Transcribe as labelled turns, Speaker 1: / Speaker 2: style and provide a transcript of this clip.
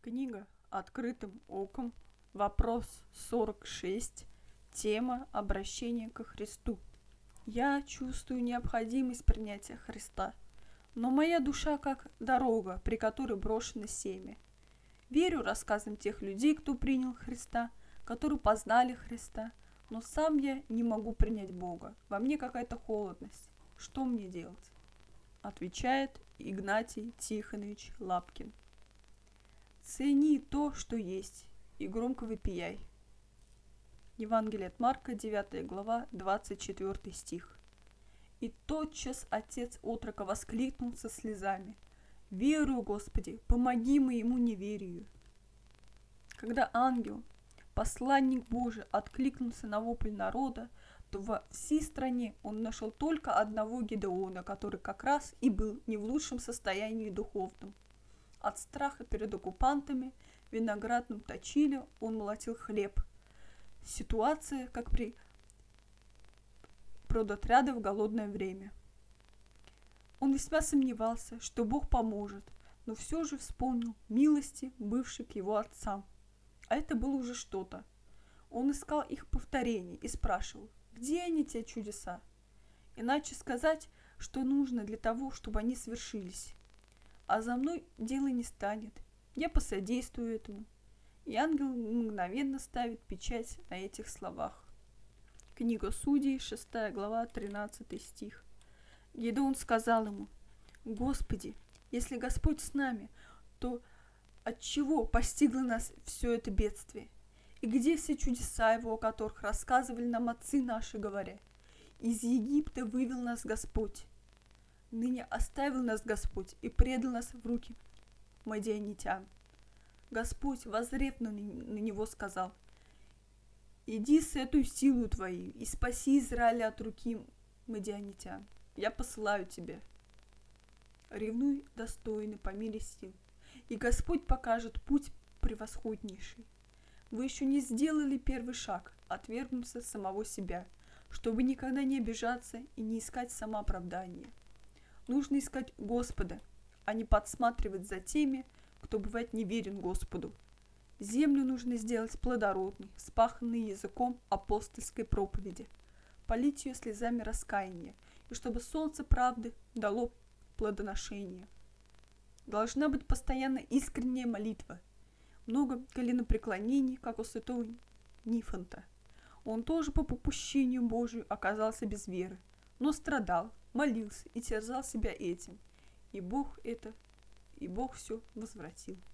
Speaker 1: Книга «Открытым оком», вопрос 46, тема «Обращение ко Христу». Я чувствую необходимость принятия Христа, но моя душа как дорога, при которой брошено семя. Верю рассказам тех людей, кто принял Христа, которые познали Христа, но сам я не могу принять Бога. Во мне какая-то холодность. Что мне делать? Отвечает Игнатий Тихонович Лапкин. Цени то, что есть, и громко вопияй. Евангелие от Марка, 9 глава, 24 стих. И тотчас отец отрока воскликнул со слезами: «Верую, Господи, помоги моему неверию». Когда ангел, посланник Божий, откликнулся на вопль народа, то во всей стране он нашел только одного Гедеона, который как раз и был не в лучшем состоянии духовном. От страха перед оккупантами в виноградном точиле он молотил хлеб. Ситуация, как при продотряде в голодное время. Он весьма сомневался, что Бог поможет, но все же вспомнил милости, бывшие к его отцам. А это было уже что-то. Он искал их повторений и спрашивал, где они, те чудеса? Иначе сказать, что нужно для того, чтобы они свершились. А за мной дело не станет, я посодействую этому. И ангел мгновенно ставит печать на этих словах. Книга Судей, 6 глава, 13 стих. Гедеон сказал ему: «Господи, если Господь с нами, то отчего постигло нас все это бедствие? И где все чудеса его, о которых рассказывали нам отцы наши, говоря: из Египта вывел нас Господь? Ныне оставил нас Господь и предал нас в руки мадианитян». Господь, воззрев на него, сказал: «Иди с этой силою твоей и спаси Израиля от руки мадианитян. Я посылаю тебя. Ревнуй достойно по мере сил, и Господь покажет путь превосходнейший. Вы еще не сделали первый шаг, отвергнуться самого себя, чтобы никогда не обижаться и не искать самооправдания. Нужно искать Господа, а не подсматривать за теми, кто бывает неверен Господу. Землю нужно сделать плодородной, спаханной языком апостольской проповеди, полить ее слезами раскаяния, и чтобы солнце правды дало плодоношение. Должна быть постоянно искренняя молитва, много коленопреклонений, как у святого Нифонта. Он тоже по попущению Божию оказался без веры, но страдал, молился и терзал себя этим, и Бог все возвратил.